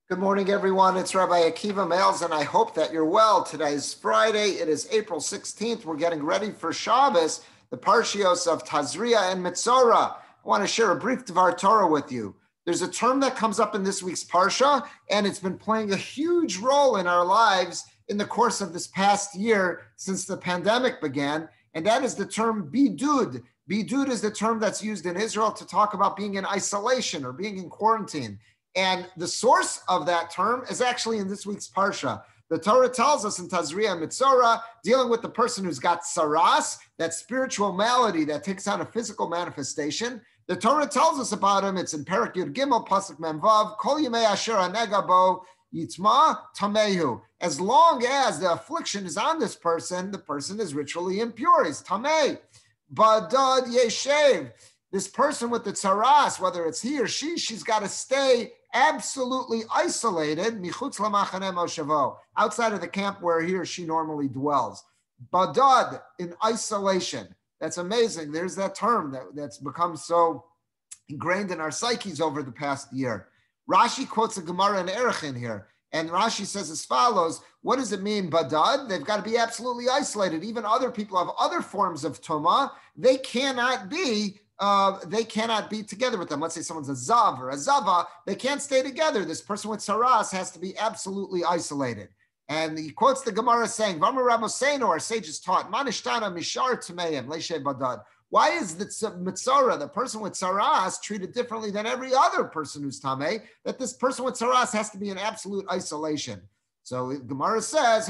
Good morning, everyone. It's Rabbi Akiva Males, and I hope that you're well. Today is Friday. It is April 16th. We're getting ready for Shabbos, the Parshios of Tazria and Metzora. I want to share a brief Dvar Torah with you. There's a term that comes up in this week's Parsha, and it's been playing a huge role in our lives in the course of this past year since the pandemic began, and that is the term bidud. Bidud is the term that's used in Israel to talk about being in isolation or being in quarantine. And the source of that term is actually in this week's Parsha. The Torah tells us in Tazria and Metzora, dealing with the person who's got saras, that spiritual malady that takes on a physical manifestation. The Torah tells us about him. It's in Perek Yud Gimel, Pasuk Mem Vav, Kol Yimei Asher Hanega Bo Yitzma Tamehu. As long as the affliction is on this person, the person is ritually impure. He's Tameh. Badad Yeshev. This person with the tsaras, whether it's he or she's got to stay absolutely isolated, outside of the camp where he or she normally dwells. Badad, in isolation. That's amazing. There's that term that's become so ingrained in our psyches over the past year. Rashi quotes a Gemara in Erechin here, and Rashi says as follows: what does it mean, badad? They've got to be absolutely isolated. Even other people have other forms of tuma. They cannot be together with them. Let's say someone's a zav or a zava. They can't stay together. This person with saras has to be absolutely isolated. And he quotes the Gemara saying, Vamar Ramoseinu, our sages taught, Manishtana Mishar Tameim, Leishe Badad. Why is the Metzora, the person with saras, treated differently than every other person who's Tameh, that this person with saras has to be in absolute isolation? So Gemara says,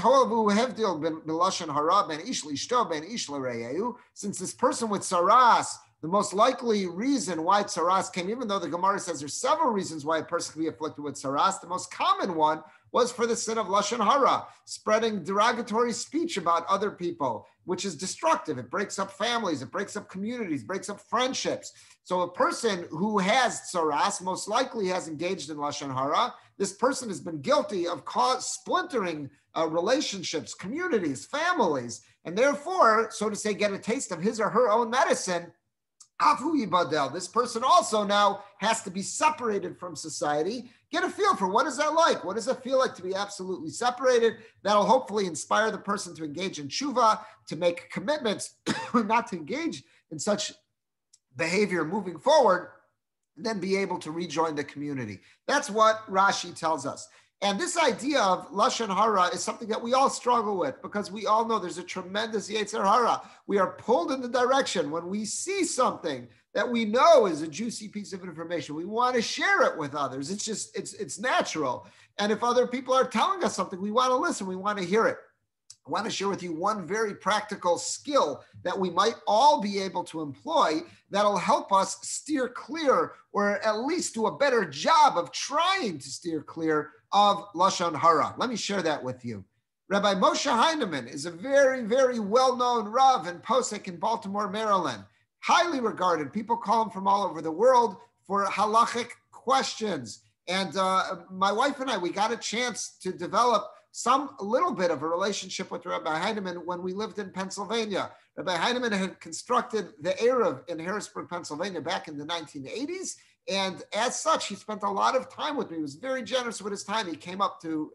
since this person with saras, the most likely reason why tsaras came, even though the Gemara says there's several reasons why a person can be afflicted with tsaras, the most common one was for the sin of lashon hara, spreading derogatory speech about other people, which is destructive. It breaks up families, it breaks up communities, breaks up friendships. So a person who has tsaras most likely has engaged in lashon hara. This person has been guilty of splintering relationships, communities, families, and therefore, so to say, get a taste of his or her own medicine. This person also now has to be separated from society. Get a feel for what is that like? What does it feel like to be absolutely separated? That'll hopefully inspire the person to engage in tshuva, to make commitments, not to engage in such behavior moving forward, and then be able to rejoin the community. That's what Rashi tells us. And this idea of lashon hara is something that we all struggle with because we all know there's a tremendous yetzer hara. We are pulled in the direction when we see something that we know is a juicy piece of information. We want to share it with others. It's natural. And if other people are telling us something, we want to listen. We want to hear it. I want to share with you one very practical skill that we might all be able to employ that'll help us steer clear, or at least do a better job of trying to steer clear of lashon hara. Let me share that with you. Rabbi Moshe Heinemann is a very, very well-known Rav and Posek in Baltimore, Maryland. Highly regarded. People call him from all over the world for halachic questions. And my wife and I, we got a chance to develop a little bit of a relationship with Rabbi Heinemann when we lived in Pennsylvania. Rabbi Heinemann had constructed the Erev in Harrisburg, Pennsylvania back in the 1980s. And as such, he spent a lot of time with me. He was very generous with his time. He came up to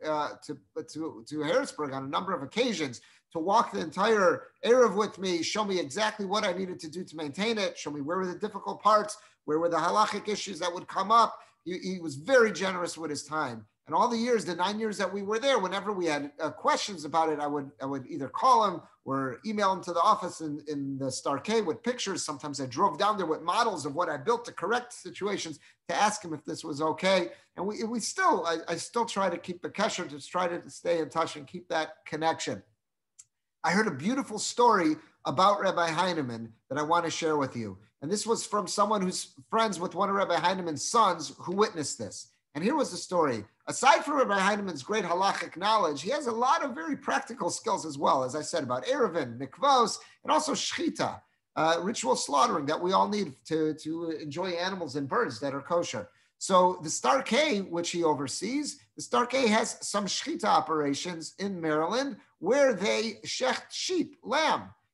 Harrisburg on a number of occasions to walk the entire Erev with me, show me exactly what I needed to do to maintain it, show me where were the difficult parts, where were the halachic issues that would come up. He was very generous with his time. And all the years, the 9 years that we were there, whenever we had questions about it, I would either call him or email him to the office in the Starkey with pictures. Sometimes I drove down there with models of what I built to correct situations to ask him if this was okay. And I still try to keep the kesher, to try to stay in touch and keep that connection. I heard a beautiful story about Rabbi Heinemann that I want to share with you. And this was from someone who's friends with one of Rabbi Heinemann's sons who witnessed this. And here was the story. Aside from Rabbi Heinemann's great halachic knowledge, he has a lot of very practical skills as well, as I said, about Erevin, mikvos, and also shchita, ritual slaughtering that we all need to enjoy animals and birds that are kosher. So the Starkey, which he oversees, the Starkey has some shchita operations in Maryland where they shecht sheep, lamb.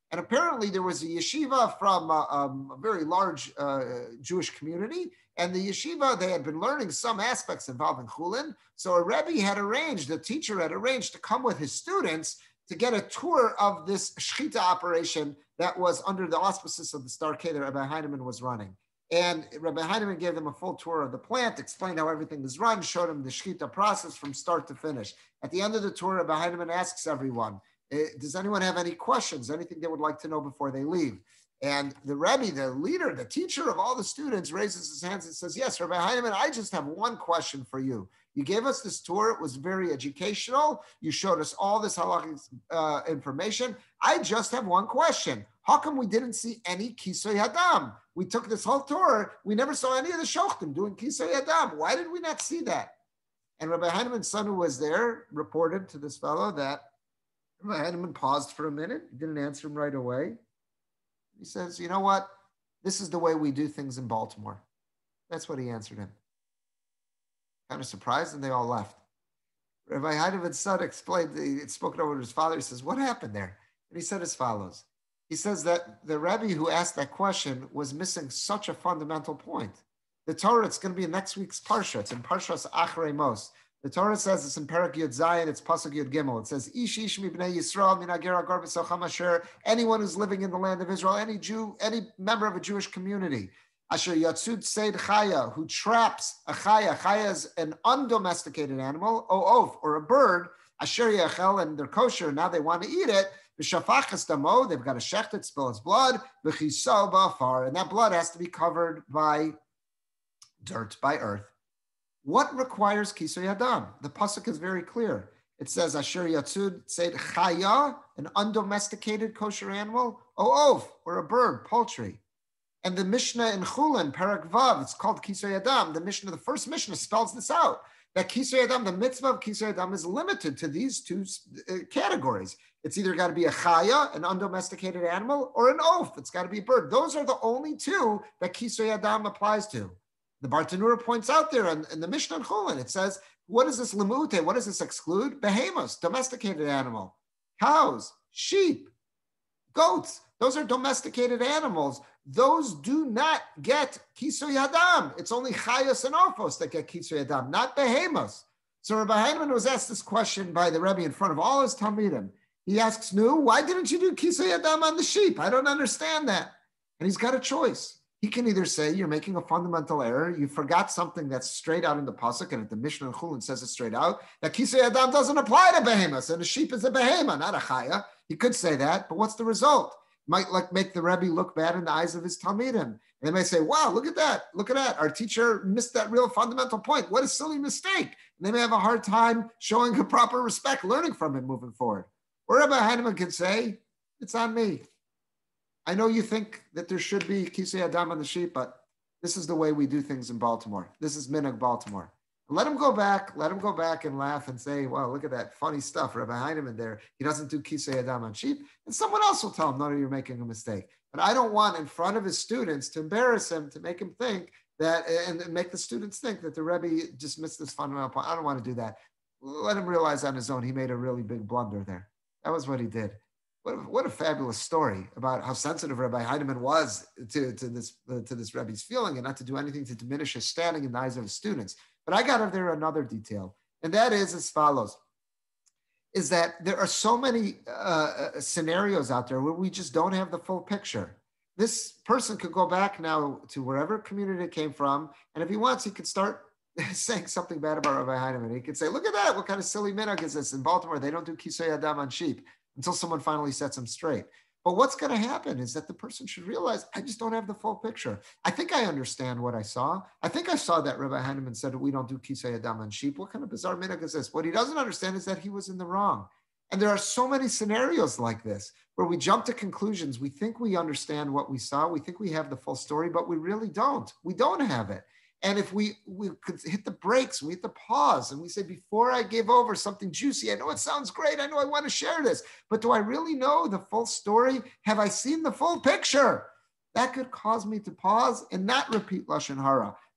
And apparently there was a yeshiva from a very large Jewish community. And the yeshiva, they had been learning some aspects involving chulin. So a Rebbe had arranged, the teacher had arranged to come with his students to get a tour of this shechita operation that was under the auspices of the Star K that Rabbi Heinemann was running. And Rabbi Heinemann gave them a full tour of the plant, explained how everything is run, showed them the shechita process from start to finish. At the end of the tour, Rabbi Heinemann asks everyone, does anyone have any questions, anything they would like to know before they leave? And the Rebbe, the leader, the teacher of all the students, raises his hands and says, yes, Rabbi Heinemann, I just have one question for you. You gave us this tour. It was very educational. You showed us all this halakhic information. I just have one question. How come we didn't see any Kisoy Hadam? We took this whole tour. We never saw any of the Shochtim doing Kisoy Hadam. Why did we not see that? And Rabbi Heinemann's son, who was there, reported to this fellow that Rabbi Heinemann paused for a minute. He didn't answer him right away. He says, you know what? This is the way we do things in Baltimore. That's what he answered him. Kind of surprised, and they all left. Rabbi Heidemann's son explained, he had spoken over to his father. He says, what happened there? And he said as follows. He says that the Rebbe who asked that question was missing such a fundamental point. The Torah, it's going to be in next week's Parsha. It's in Parshas Acharei Mos. The Torah says it's in Perek Yud Zayin, it's Pasuk Yud Gimel. It says, Ish ish mibnei Yisrael min hager hagar b'socham asher, anyone who's living in the land of Israel, any Jew, any member of a Jewish community, asher yatsud seid chaya, who traps a chaya. Chaya is an undomesticated animal, oaf, or a bird, asher yachel, and they're kosher, now they want to eat it, b'shafachas damo, they've got to shecht it, spill its blood, b'chiso ba'afar, and that blood has to be covered by dirt, by earth. What requires kisoy adam? The pasuk is very clear. It says, Asher yatzud seid chaya, an undomesticated kosher animal, oaf, or a bird, poultry. And the Mishnah in Chulin, Perek Vav, it's called Kisoy Adam. The Mishnah, the first Mishnah spells this out, that Kisoy Adam, the mitzvah of Kisoy Adam is limited to these two categories. It's either got to be a chaya, an undomesticated animal, or an oaf, it's got to be a bird. Those are the only two that Kisoy Adam applies to. The Bartanura points out there in the Mishnah in Chulin, it says, what is this limute? What does this exclude? Behemoths, domesticated animal. Cows, sheep, goats, those are domesticated animals. Those do not get kisoy adam. It's only chayos and ophos that get kisoy adam, not behemoths. So Rabbi Heinemann was asked this question by the Rebbe in front of all his Talmidim. He asks, Nu, why didn't you do kisoy adam on the sheep? I don't understand that. And he's got a choice. He can either say you're making a fundamental error, you forgot something that's straight out in the pasuk, and the Mishnah in Chulin says it straight out, that Kisoy Adam doesn't apply to behemoths, and a sheep is a behemoth, not a chaya. He could say that, but what's the result? Might make the Rebbe look bad in the eyes of his Talmidim. And they may say, wow, look at that. Our teacher missed that real fundamental point. What a silly mistake. And they may have a hard time showing a proper respect, learning from it moving forward. Or Rabbi Heinemann can say, it's on me. I know you think that there should be Kisoy Adam on the sheep, but this is the way we do things in Baltimore. This is Minhag Baltimore. Let him go back and laugh and say, well, look at that funny stuff, Rabbi Heinemann there. He doesn't do Kisoy Adam on sheep. And someone else will tell him, no, you're making a mistake. But I don't want in front of his students to embarrass him, to make him think that, and make the students think that the Rebbe just missed this fundamental point. I don't want to do that. Let him realize on his own, he made a really big blunder there. That was what he did. What a fabulous story about how sensitive Rabbi Heinemann was to this Rebbe's feeling, and not to do anything to diminish his standing in the eyes of his students. But I got there another detail, and that is as follows, is that there are so many scenarios out there where we just don't have the full picture. This person could go back now to wherever community it came from, and if he wants, he could start saying something bad about Rabbi Heinemann. He could say, look at that, what kind of silly minhag is this? In Baltimore, they don't do Kisoy Adam on sheep, until someone finally sets him straight. But what's going to happen is that the person should realize, I just don't have the full picture. I think I understand what I saw. I think I saw that Rabbi Heinemann said we don't do Kisoy Adam on sheep. What kind of bizarre minhag is this? What he doesn't understand is that he was in the wrong. And there are so mmany scenarios like this where we jump to conclusions. We think we understand what we saw. We think we have the full story, but we really don't. We don't have it. And if we could hit the brakes, we hit the pause, and we say, before I give over something juicy, I know it sounds great, I know I want to share this, but do I really know the full story? Have I seen the full picture? That could cause me to pause and not repeat Lashon Hara.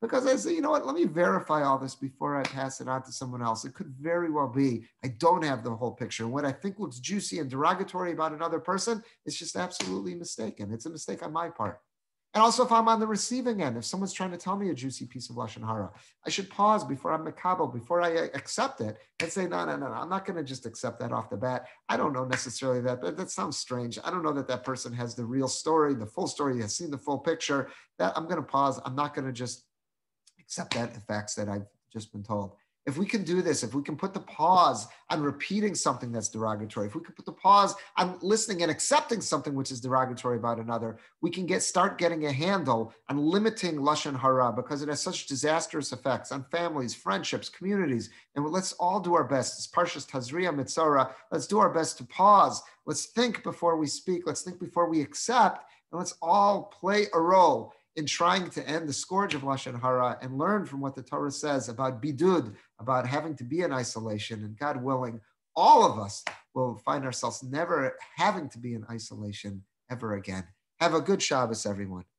because I say, you know what, let me verify all this before I pass it on to someone else. It could very well be I don't have the whole picture. What I think looks juicy and derogatory about another person is just absolutely mistaken. It's a mistake on my part. And also, if I'm on the receiving end, if someone's trying to tell me a juicy piece of Lashon Hara, I should pause before I'm makabel, before I accept it and say, no, I'm not going to just accept that off the bat. I don't know necessarily that, but that sounds strange. I don't know that that person has the real story, the full story, has seen the full picture. That I'm going to pause. I'm not going to just accept that the facts that I've just been told. If we can do this, if we can put the pause on repeating something that's derogatory, if we can put the pause on listening and accepting something which is derogatory about another, we can start getting a handle on limiting Lashon Hara because it has such disastrous effects on families, friendships, communities. And let's all do our best. It's Parshas Tazria Mitzora. Let's do our best to pause. Let's think before we speak. Let's think before we accept. And let's all play a role in trying to end the scourge of Lashon Hara and learn from what the Torah says about bidud, about having to be in isolation. And God willing, all of us will find ourselves never having to be in isolation ever again. Have a good Shabbos, everyone.